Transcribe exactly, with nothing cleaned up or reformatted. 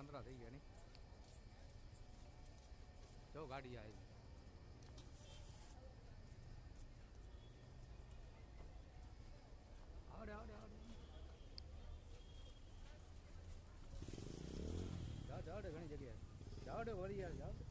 અંતરા થઈ ગયા નહીં. જો ગાડી આવી આવડે આવડે આવડે જાવ જાવડે ઘણી જગ્યાએ જાવડે વળી યાર જાવ.